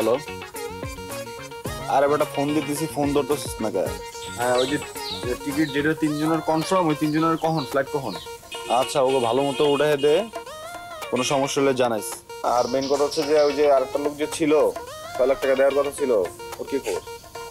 Hello, আরে বেটা phone দিতেছি, ফোন ধরতেছিস না কে? হ্যাঁ ওই যে টিকিট যেটা 3 জনের কনফার্ম, ওই 3 জনের কখন ফ্লাইট কখন? আচ্ছা, ওকে ভালো মতো উঠে দে, কোনো সমস্যা হলে জানাইস। আর মেন কথা হচ্ছে যে ওই যে আরেকটা লোক যে ছিল 6 লাখ টাকা দেওয়ার কথা ছিল, ওর কি খবর?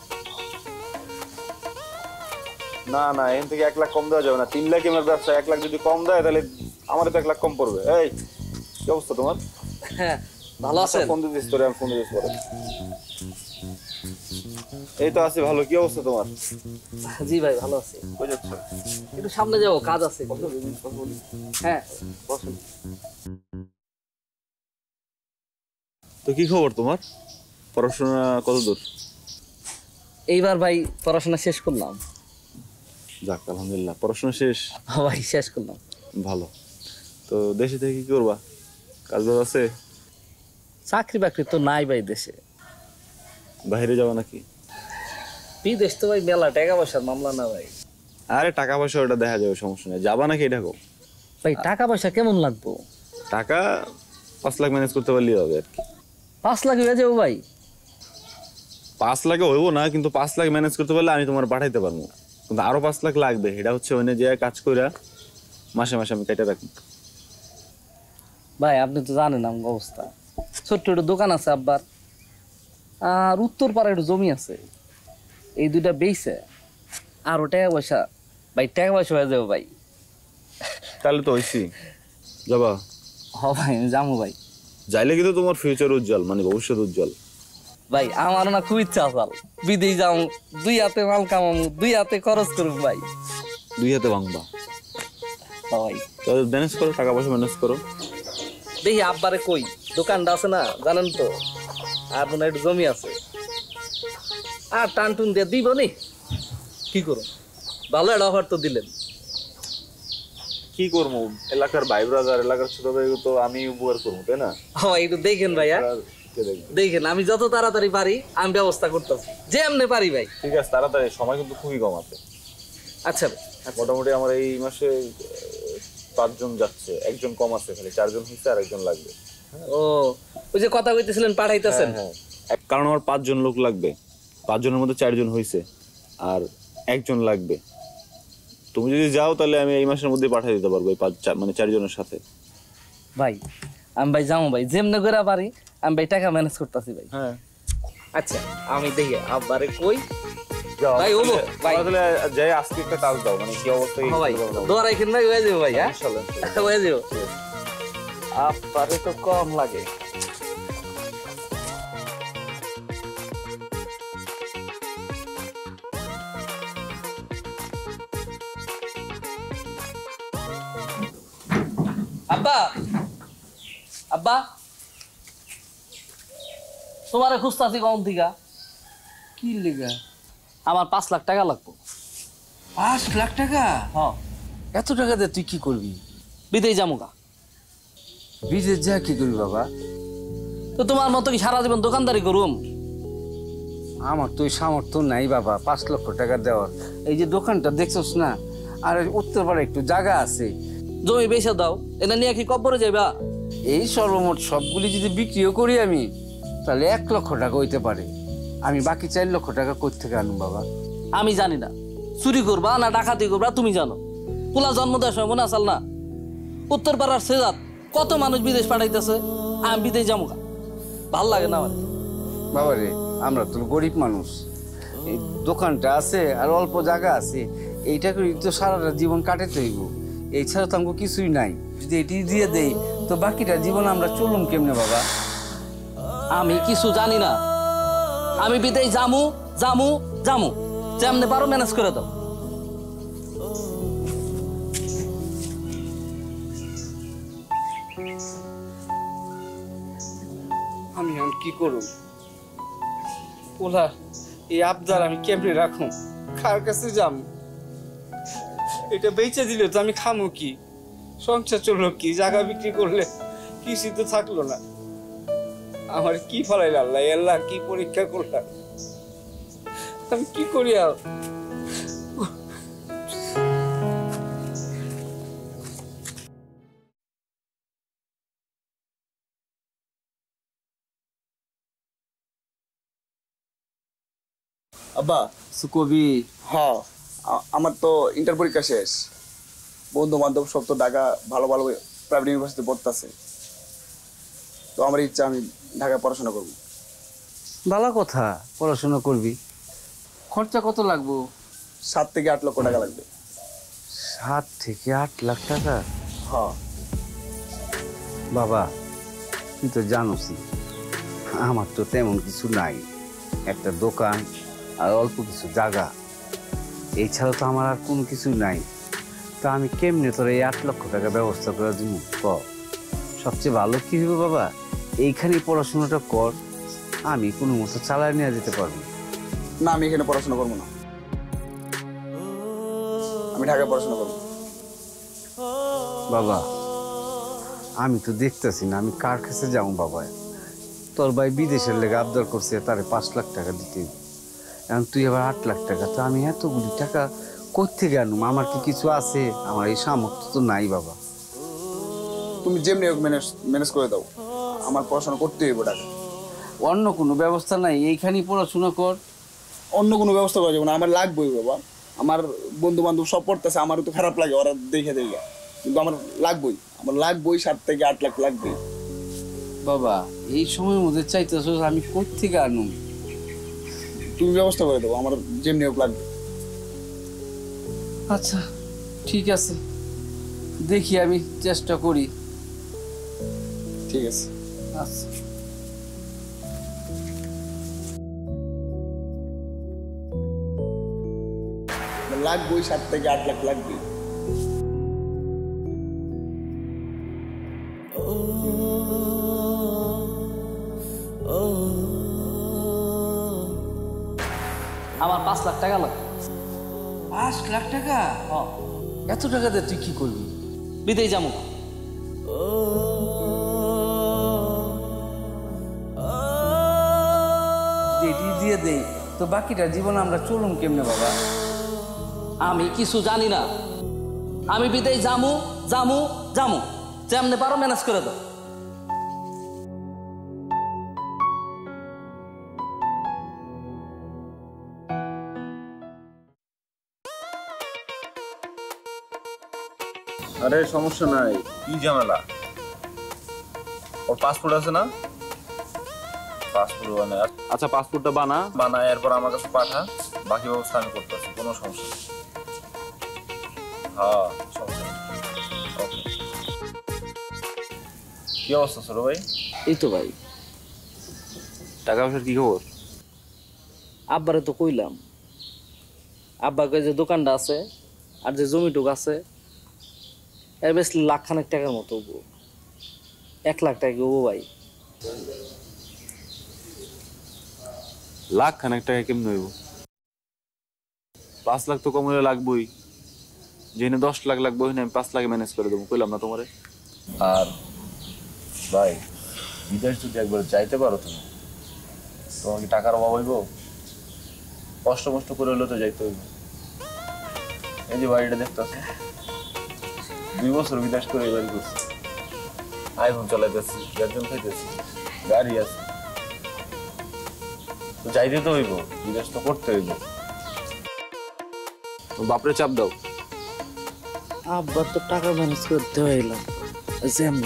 না না, এখান থেকে 1 লাখ কম দেওয়া যাবে না। 3 লাখ আমার ব্যবসা, 1 লাখ যদি কম দেয় তাহলে আমারও তো 1 লাখ কম পড়বে। এই কি অবস্থা তোমার? হ্যাঁ ভালো আছেন? ফোন দিতেছিস তোরে, আমি ফোন দিতেছি পরে। এই তো আছি ভালো। কি অবস্থা তোমার? জি ভাই ভালো আছি। কই যাচ্ছ? একটু সামনে যাবো, কাজ আছে। হ্যাঁ বসো। তো কি খবর তোমার? পড়াশোনা কত দূর? এইবার ভাই পড়াশোনা শেষ করলাম। যাক আলহামদুলিল্লাহ, পড়াশোনা শেষ। ভাই শেষ করলাম। ভালো। তো দেশে থেকে কি করবা? কাজ বাজ আছে? চাকরি বাকরি তো নাই ভাই দেশে। বাইরে যাওয়া নাকি? বিদেশ তো ভাই মেলা টাকা পয়সার মামলা না ভাই। আরে টাকা পয়সা ওটা দেখা যাবে, সমস্যা নেই। যাবা নাকি এটা কো? ভাই টাকা পয়সা কেমন লাগবো? টাকা 5 লাখ ম্যানেজ করতে পারলেই হবে আর কি। 5 লাখ হয়ে যাবো ভাই? 5 লাখে হইব না, কিন্তু 5 লাখ ম্যানেজ করতে পারলে আমি তোমার পাঠাইতে পারবো। কিন্তু আরো 5 লাখ লাগবে, এটা হচ্ছে ওখানে যে কাজ কইরা মাসে মাসে আমি কেটে রাখবো। ভাই আপনি তো জানেন আমার অবস্থা, ছোট্ট একটু দোকান আছে আব্বার, আর উত্তর পাড়া একটু জমি আছে। এই দুইটা বেচে আরো টাকা পয়সা, ভাই টাকা পয়সা হয়ে যাবো ভাই। তাহলে তো হইছি। যাবা? হ ভাই আমি যাবো ভাই। যাইলে কিন্তু তোমার ফিউচার উজ্জ্বল, মানে ভবিষ্যৎ উজ্জ্বল। ভাই আমার না খুব ইচ্ছা আছে বিদেশ যাও, 2 হাতে মাল কামামু, 2 হাতে খরচ করুম ভাই। 2 হাতে ভাঙবা? ভাই তাহলে ম্যানেজ করো, টাকা পয়সা ম্যানেজ করো। দেখি আব্বারে কই, দোকানটা আছে না জানেন তো, আর মনে হয় একটু জমি আছে, আর টান টুন দিয়ে দিব নি। কি করো, ভালো একটা অফার তো দিলেন। কি করবো, এলাকার ভাই ব্রাদার, এলাকার ছোট ভাই তো আমি উপকার করবো, তাই না? হ্যাঁ একটু দেখেন ভাইয়া, কে দেখবে? দেখেন আমি যত তাড়াতাড়ি পারি আমি ব্যবস্থা করতেছি, যে এমনি পারি ভাই। ঠিক আছে, তাড়াতাড়ি, সময় কিন্তু খুবই কম আছে। আচ্ছা ভাই, মোটামুটি আমার এই মাসে 5 জন যাচ্ছে, একজন কম আছে, খালি 4 জন হচ্ছে, আর একজন লাগবে। ও ওই যে কথা কইতেছিলেন পাঠাইতেছেন। হ্যাঁ, কারণ আমার 5 জন লোক লাগবে, 5 জনের মধ্যে 4 জন হয়েছে, আর একজন লাগবে। তুমি যদি যাও তাহলে আমি এই মাসের মধ্যে পাঠিয়ে দিতে পারবো, মানে 4 জনের সাথে। ভাই আমি ভাই যাবো ভাই, যেমনি করে পারি আমি ভাই টাকা ম্যানেজ করতেছি ভাই। হ্যাঁ আচ্ছা আমি দেখি আব্বারে কই। যাও ভাই, ওবো, ভাই। তাহলে যাই, আজকে একটা কাজ দাও, মানে কি অবস্থা? হ্যাঁ ভাই দোয়া রাখেন ভাই, হয়ে যাবো ভাই। হ্যাঁ ইনশাআল্লাহ। হয়ে যাবো। আব্বারে তো কম লাগে। আব্বা, আব্বা তোমারে খুঁজতাছি কখন থেকে। কি লেগা? আমার 5 লাখ টাকা লাগবে। 5 লাখ টাকা? হ্যাঁ এত টাকা দিয়ে তুই কি করবি? বিদেশ যামুগা। বিদেশ যা কি করবি বাবা? তো তোমার মতো কি সারা জীবন দোকানদারি করুম? আমার তো ওই সামর্থ্য নাই বাবা 5 লক্ষ টাকা দেওয়ার। এই যে দোকানটা দেখছস না, আর উত্তরপাড়া একটু জায়গা আছে, জমি বেচে দাও, এটা নিয়ে কি কব্বরে যাইবা? এই সর্বমোট সবগুলি যদি বিক্রিও করি আমি, তাহলে 1 লক্ষ টাকা হইতে পারে। আমি বাকি 4 লক্ষ টাকা কোথা থেকে আনুম বাবা? আমি জানি না চুরি করবা না ডাকাতি করবা, তুমি জানো। পোলা জন্ম দেওয়ার সময় মনে আসল না, উত্তর পাড়ার সেজাত কত মানুষ বিদেশ পাঠাইতেছে, আমি বিদেশ যামুগা। ভাল লাগে না আমার। বাবা রে, আমরা তো গরিব মানুষ, এই দোকানটা আছে আর অল্প জায়গা আছে, এইটা করে তো সারাটা জীবন কাটাতে হইব। এছাড়া তো আমাকে কিছুই নাই। যদি এটি দিয়ে দেই তো বাকিটা জীবন আমরা চলুম কেমনে বাবা? আমি কিছু জানি না, আমি বিদেশ যামু যামু যামু, যেমনি পারো ম্যানেজ করে দাও। আমি এখন কি করব? ওলা এই আবদার আমি কেমনে রাখুম? কার কাছে যাম? এটা বেচে দিলে তো আমি খামো কি? সংসার চললো কি? জায়গা বিক্রি করলে কিছু তো থাকলো না। আমার কি ফলাইল আল্লাহ, আল্লাহ কি পরীক্ষা করলাম? আমি কি করি আর? আব্বা সুকবি হ্যাঁ আমার তো ইন্টার পরীক্ষা শেষ, বন্ধু বান্ধব সব তো ঢাকা ভালো ভালো প্রাইভেট ইউনিভার্সিটি পড়তেছে, তো আমার ইচ্ছা আমি ঢাকায় পড়াশোনা করবো। ভালো কথা, পড়াশোনা করবি। খরচা কত লাগবো? 7 থেকে 8 লক্ষ টাকা লাগবে। 7 থেকে 8 লাখ টাকা? হ্যাঁ বাবা তুই তো জানোসই আমার তো তেমন কিছু নাই, একটা দোকান আর অল্প কিছু জায়গা, এছাড়া তো আমার আর কোনো কিছু নাই। তা আমি কেমনে তোর এই 8 লক্ষ টাকা ব্যবস্থা করে দিব? সবচেয়ে ভালো কি হবে বাবা, এইখানে পড়াশোনাটা কর, আমি কোনো মতো চালায় নিয়ে যেতে পারবো। না, আমি এখানে পড়াশোনা করবো না, আমি ঢাকায় পড়াশোনা করবো। বাবা আমি তো দেখতেছি না আমি কার কাছে যাবো বাবা, তোর ভাই বিদেশের লেগে আবদার করছে তারে 5 লাখ টাকা দিতে হবে। এখন তুই আবার 8 লাখ টাকা, তো আমি এতগুলি টাকা কোত্থেকে আনুম? আমার কি কিছু আছে? আমার এই সামর্থ্য তো নাই বাবা। তুমি যেমনি ম্যানেজ করে দাও, আমার পড়াশোনা করতে হইব ঢাকা। অন্য কোনো ব্যবস্থা নাই, এইখানেই পড়াশোনা কর। অন্য কোনো ব্যবস্থা করা যাবে না, আমার লাগবেই বাবা। আমার বন্ধু বান্ধব সব পড়তেছে, আমারও তো খারাপ লাগে ওরা দেখে দেখে, কিন্তু আমার লাগবেই 7 থেকে 8 লাখ লাগবেই। বাবা এই সময়ের মধ্যে চাইতেছ আমি কোত্থেকে আনুম? তুমি ব্যবস্থা করে দেবো, আমার যেমনি হোক লাগবে। আচ্ছা ঠিক আছে, দেখি আমি চেষ্টা করি। ঠিক আছে। আচ্ছা লাগবেই 7 থেকে 8 লাখ লাগবে। আমার 5 লাখ টাকা লাগবে। 5 লাখ টাকা? এত টাকা দিয়ে তুই কি করবি? বিদেশ যাবো। যেটি দিয়ে দেই তো বাকিটা জীবন আমরা চলুম কেমনে বাবা? আমি কিছু জানি না, আমি বিদেশ যামু যামু যামু, যেমনি পারো ম্যানেজ করে দাও। আরে সমস্যা নাই, কি ঝামেলা? ওর পাসপোর্ট আছে না? পাসপোর্ট বানায়, আচ্ছা পাসপোর্টটা বানায় এরপর আমার কাছে পাঠা, বাকি ব্যবস্থা আমি করতে পারছি, কোনো সমস্যা নেই। হ্যাঁ সমস্যা নেই। ওকে, কি অবস্থা ছোট ভাই? এই তো ভাই, টাকা পয়সার কি খবর? আব্বারে তো কইলাম, আব্বাকে যে দোকানটা আছে আর যে জমিটুক আছে এর বেশ 1 লাখ খানেক টাকার মতো হবো। 1 লাখ টাকা হবো ভাই। লাখ খানেক টাকা কেমন হইব? 5 লাখ তো কম হলে লাগবেই, যেখানে 10 লাখ লাগবে ওখানে আমি 5 লাখে ম্যানেজ করে দেবো, কইলাম না তোমারে? আর ভাই বিদেশ যদি একবার যাইতে পারো তুমি, তোমার কি টাকার অভাব হইব? কষ্ট মষ্ট করে হলেও তো যাইতে হইব। এই যে বাড়িটা দেখতেছ, 2 বছর বিদেশ করে এই বাড়ি করছি, আইফোন চালাইতেছি, বেতন খাইতেছি, গাড়ি আছে, তো যাইতে তো হইব, বিদেশ তো করতে হইব। বাপরে চাপ দাও। আব্বার তো টাকা ম্যানেজ করতে হইলাম যেমন।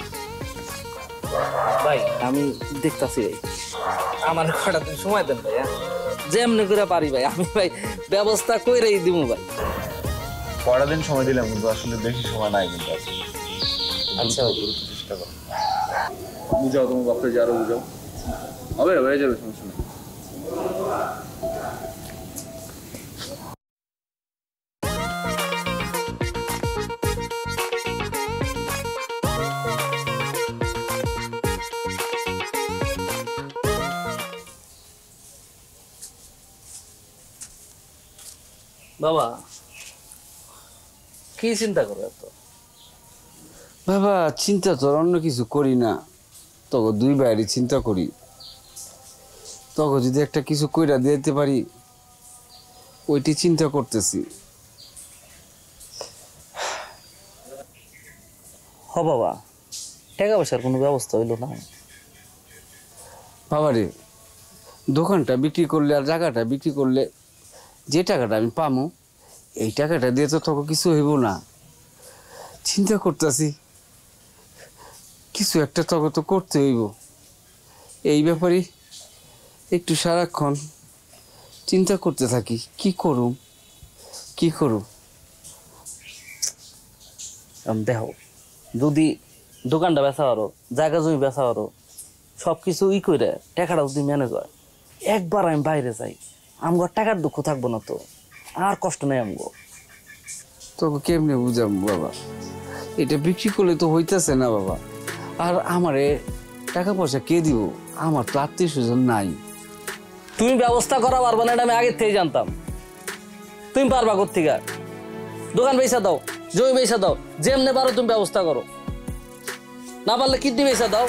ভাই আমি দেখতাছি ভাই, আমার কটা দিন সময় দেন ভাই। যেমনি করে পারি ভাই, আমি ভাই ব্যবস্থা কইরেই দিব ভাই। কটা দিন সময় দিলাম, কিন্তু আসলে বেশি সময় নাই কিন্তু। আচ্ছা দ্রুত চেষ্টা করো, বুঝাও তোমার বাপরে, যে আরো বুঝাও, হবে হয়ে যাবে, সমস্যা নেই। বাবা কি চিন্তা করো এত? বাবা চিন্তা তো অন্য কিছু করি না, তখন 2 ভাইয়েরই চিন্তা করি। তখন যদি একটা কিছু কইরা দিতে পারি ওইটি চিন্তা করতেছি। হ বাবা, টাকা পয়সার কোনো ব্যবস্থা হইলো না। বাবারে দোকানটা বিক্রি করলে আর জায়গাটা বিক্রি করলে যে টাকাটা আমি পামো এই টাকাটা দিয়ে তো তখন কিছু হইব না। চিন্তা করতেছি কিছু একটা তখন তো করতে হইব। এই ব্যাপারে একটু সারাক্ষণ চিন্তা করতে থাকি, কি করুম কি করুম। দেখো, যদি দোকানটা বেচা পারো, জায়গা জমি বেচা পারো, সব কিছু করে টাকাটা যদি ম্যানেজ হয়, একবার আমি বাইরে যাই, আমার টাকার দুঃখ থাকবো না তো, আর কষ্ট নেই আমগো। তোকে কেমনে বুঝাম বাবা, এটা বিক্রি করলে তো হইতেছে না বাবা। আর আমারে টাকা পয়সা কে দিব? আমার তো আত্মীয় স্বজন নাই। তুমি ব্যবস্থা করা পারবে না, এটা আমি আগের থেকে জানতাম। তুমি পারবা কোত্থেকে? দোকান বেচা দাও, জমি বেচা দাও, যেমনে পারো তুমি ব্যবস্থা করো। না পারলে কিডনি বেচা দাও।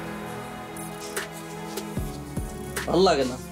ভাল লাগে না।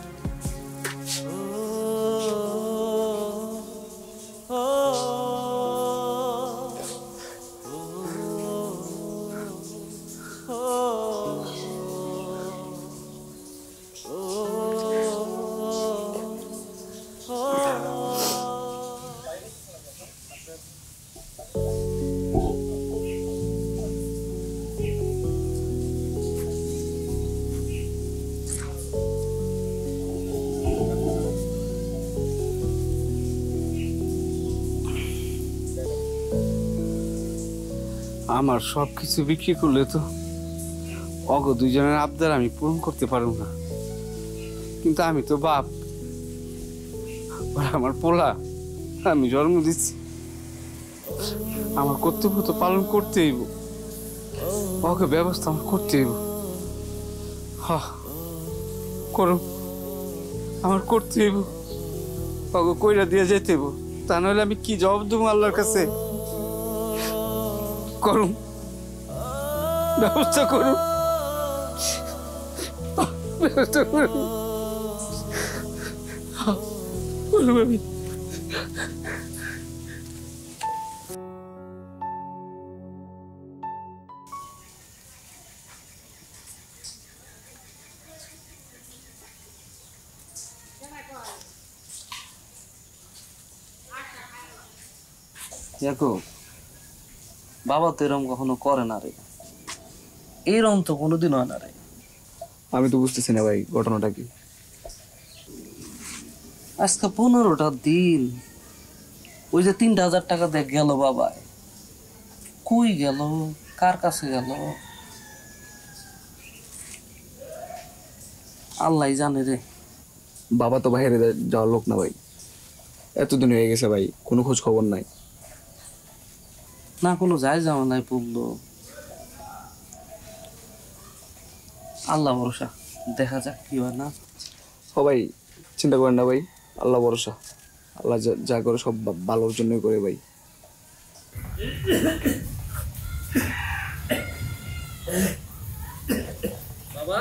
আমার সব কিছু বিক্রি করলে তো অগ দুইজনের আবদার আমি পূরণ করতে পারবো না। কিন্তু আমি তো বাপ, আমার পোলা, আমি জন্ম দিচ্ছি, আমার কর্তব্য তো পালন করতে হইব। ওকে ব্যবস্থা আমার করতে হইব। করুন, আমার করতে হইব। ওকে কইরা দিয়ে যেতে হইব, তা নাহলে আমি কি জবাব দেবো আল্লাহর কাছে? করুন, ব্যবস্থা করুন, ব্যবস্থা করুন। বলুন আমি দেখো, বাবা তো এরকম কখনো করে না রে, এরকম তো কোনোদিন হয় না রে। আমি তো বুঝতেছি না ভাই ঘটনাটা কি। আজকে 15টা দিন ওই যে 3,000 টাকা দিয়ে গেল বাবায়, কই গেল, কার কাছে গেল, আল্লাহ জানে রে। বাবা তো বাইরে যাওয়ার লোক না ভাই, এতদিন হয়ে গেছে ভাই, কোনো খোঁজ খবর নাই। না কোনো যায় যাওয়া নাই পড়লো, আল্লাহ ভরসা, দেখা যাক কি হয় না। ও ভাই চিন্তা করেন না ভাই, আল্লাহ ভরসা, আল্লাহ যা করে সব ভালোর জন্যই করে ভাই। বাবা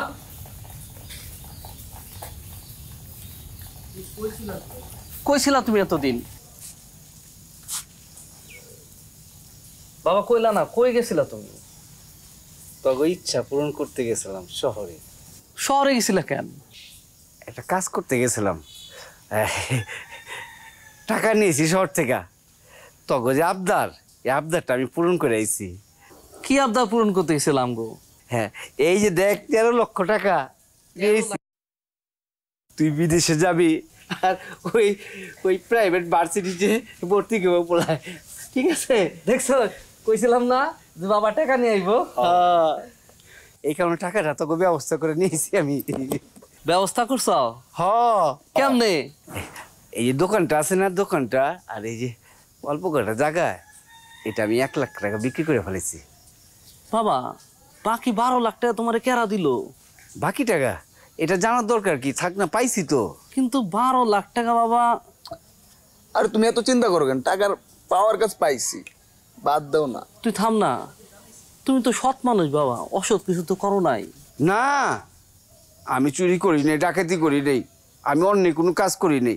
কইছিলা তুমি এতদিন? বাবা কইলা না, কই গেছিলা তুমি? তবে ইচ্ছা পূরণ করতে গেছিলাম শহরে। শহরে গেছিলা কেন? একটা কাজ করতে গেছিলাম, টাকা নিয়েছি শহর থেকে। তবে যে আবদার, এই আবদারটা আমি পূরণ করে আইছি। কি আবদার পূরণ করতে গেছিলাম গো? হ্যাঁ, এই যে দেখ 13 লক্ষ টাকা নিয়েছি। তুই বিদেশে যাবি আর ওই ওই প্রাইভেট ভার্সিটিতে ভর্তি কেউ পড়ায়, ঠিক আছে? দেখছো, কইছিলাম না যে বাবা টাকা নিয়ে আইবো। এই কারণে টাকাটা তোকে ব্যবস্থা করে নিয়েছি আমি। ব্যবস্থা করছো? হ, কেমনে? এই যে দোকানটা আছে না, দোকানটা আর এই যে অল্প কটা জায়গা, এটা আমি 1 লাখ টাকা বিক্রি করে ফেলেছি। বাবা বাকি 12 লাখ টাকা তোমারে কেরা দিল? বাকি টাকা এটা জানার দরকার কি, থাক না, পাইছি তো। কিন্তু 12 লাখ টাকা বাবা। আর তুমি এত চিন্তা করো কেন, টাকার পাওয়ার কাজ পাইছি, বাদ দাও না। তুই থাম না, তুমি তো সৎ মানুষ বাবা, অসৎ কিছু তো করো নাই। না, আমি চুরি করি নাই, ডাকাতি করি নাই, আমি অন্য কোনো কাজ করি নাই।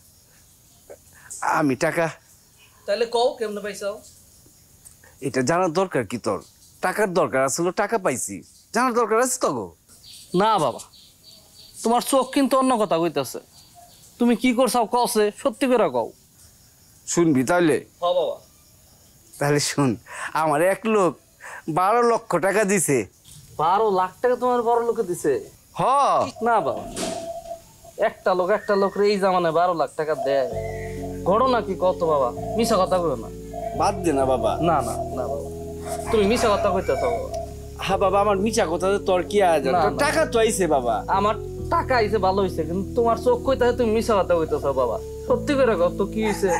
আমি টাকা, তাহলে কও কেমনে পাইছাও? এটা জানার দরকার কি তোর? টাকার দরকার আসলে, টাকা পাইছি, জানার দরকার আছে তো গো? না বাবা, তোমার চোখ কিন্তু অন্য কথা কইতাছে। তুমি কি করছাও কছে সত্যি করে কও। শুনবি তাহলে? হ্যাঁ বাবা। তাহলে শুন, আমার এক লোক 12 লক্ষ টাকা দিছে। 12 লাখ টাকা তোমার বড় লোকে দিছে? হ। না বাবা, একটা লোক এই জামানে 12 লাখ টাকা দেয়? ঘটনা কি কত বাবা, মিশা কথা কইও না। বাদ দে না বাবা। না না না বাবা, তুমি মিশা কথা কইতেছ বাবা। হ্যাঁ বাবা, আমার মিছা কথা তোর কি আয়োজন? না, তোর না। টাকা তো আইছে বাবা। আমার টাকা আইছে ভালো হইছে, কিন্তু তোমার চোখ কইতাছে তুমি মিশা কথা কইতেছ বাবা। সত্যি করে কও তো কি হইছে?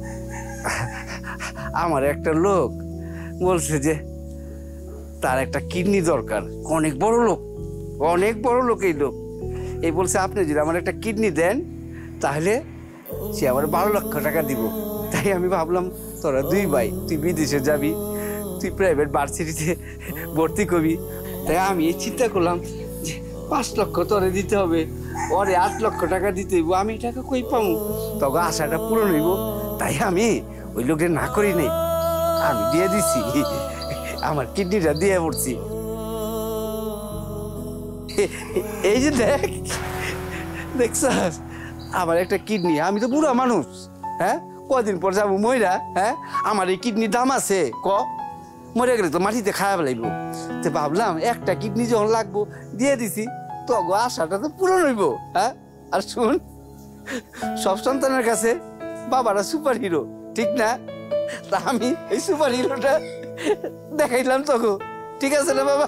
আমার একটা লোক বলছে যে তার একটা কিডনি দরকার। অনেক বড় লোক এই লোক। এই বলছে আপনি যদি আমার একটা কিডনি দেন তাহলে সে আমার 12 লক্ষ টাকা দিব। তাই আমি ভাবলাম তোরা 2 ভাই, তুই বিদেশে যাবি, তুই প্রাইভেট ভার্সিটিতে ভর্তি করবি, তাই আমি এই চিন্তা করলাম যে 5 লক্ষ তোরে দিতে হবে, পরে 8 লক্ষ টাকা দিতে হইব। আমি টাকা কই পাবো? তখন আশাটা পূরণ হইব, তাই আমি ওই লোকের না করি নাই, আমি দিয়ে দিছি। আমার কিডনিটা দিয়ে পড়ছি। এই যে দেখছস আমার একটা কিডনি। আমি তো বুড়া মানুষ, হ্যাঁ, কদিন পর যাবো মইরা। হ্যাঁ, আমার এই কিডনির দাম আছে ক? মরে গেলে তো মাটিতে খাওয়া লাগবো। তো ভাবলাম একটা কিডনি যখন লাগবো দিয়ে দিছি, তো আশাটা তো পূরণ হইব। হ্যাঁ, আর শুন, সব সন্তানের কাছে বাবারা সুপার হিরো, ঠিক না? তা আমি এই সুপার হিরোটা দেখাইলাম তোকে, ঠিক আছে না বাবা?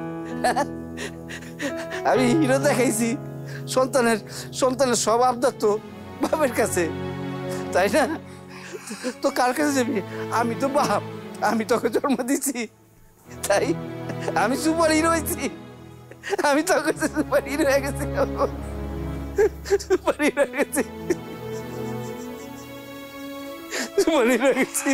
আমি হিরো দেখাইছি। সন্তানের সব আবদার তো বাবার কাছে, তাই না? তো কার কাছে যাবি? আমি তো বাপ, আমি তোকে জন্ম দিছি, তাই আমি সুপার হিরো হয়েছি। আমি তোকে সুপার হিরো হয়ে গেছি, সুপার হিরো হয়ে গেছি, সুপার হিরো হয়ে গেছি।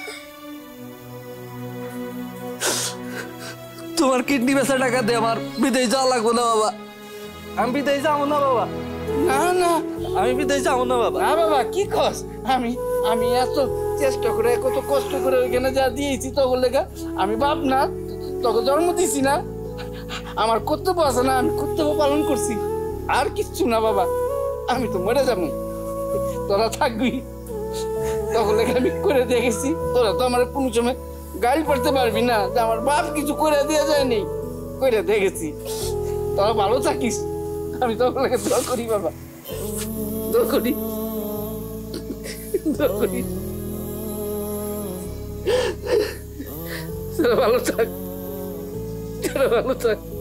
তোমার কিডনি বেচা টাকা দিয়ে আমার বিদেশ যাওয়া লাগবে না বাবা। আমি বিদেশ যাবো না বাবা। না না, আমি বিদেশ যাবো না বাবা। না বাবা, কি কস? আমি এত চেষ্টা করে, কত কষ্ট করে ওইখানে যা দিয়েছি তখন লেগা আমি বাপ না, তোকে জন্ম দিছি না, আমার কর্তব্য আছে না, আমি কর্তব্য পালন করছি, আর কিচ্ছু না বাবা। আমি তো মরে যাবো, তোরা থাকবি, তখন লেগে আমি করে দিয়ে গেছি। তোরা তো আমার কোনো সময় গাড়ি পড়তে পারবি না যে আমার বাপ কিছু করে দিয়ে যায়নি, করে দিয়ে গেছি। তোরা ভালো থাকিস, আমি তখন লেগে দোয়া করি বাবা, দোয়া করি, দোয়া করি। তোরা ভালো থাক, তোরা ভালো থাক।